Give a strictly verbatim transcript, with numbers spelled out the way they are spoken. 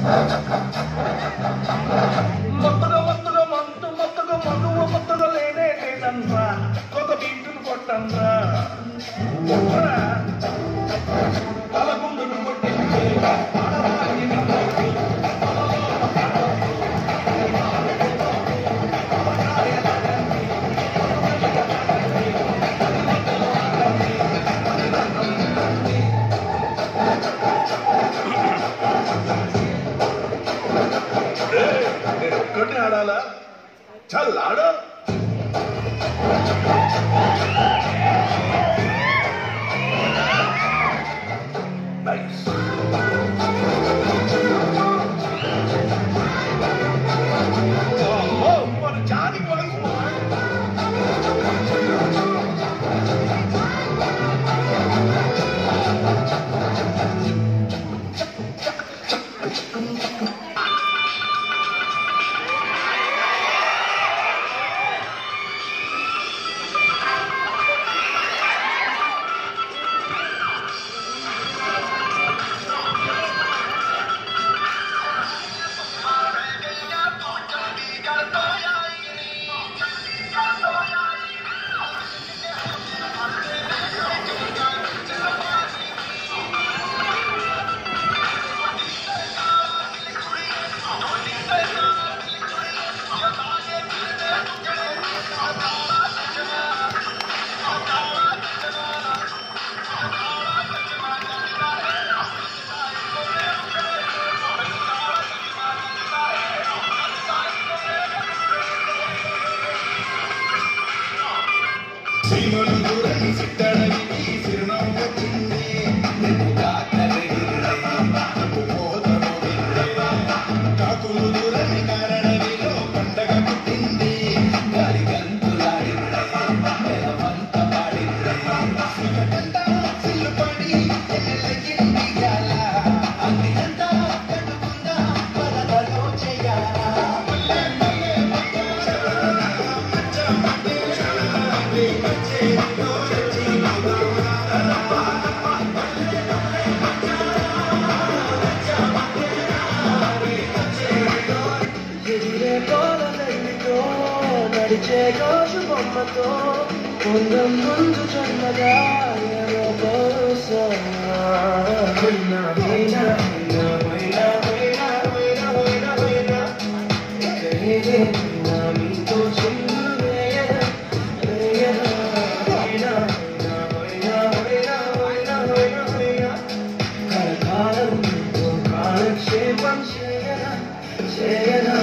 మొత్తగా మొత్తగా month మొత్తగా మనువ మొత్తగా లేనే లేదన్రా కొత్త బీటును కొట్టన్రా తలగుండును కొట్టించే నేను ఒక్కటే ఆడాలా చల్ ఆడు నైస్ మన జానికి వాయిస్ శ్రీమను దూరని సిట్టడని సిరునవ్వు వచ్చింది కాకులు దూరని కారణవిలో పండగ పుట్టింది గాలి గంతులాడింది నెలవంత పాడింది సిల్లు పడి ఎల్లగింది గాల అందినంత కట్టుకుందా పదలో చేయాలా నడిచే కోసు బొమ్మతో కొందం ముందు జన్మగా మీతో కలకాలం కాలక్షేపం చేయనా చేయనా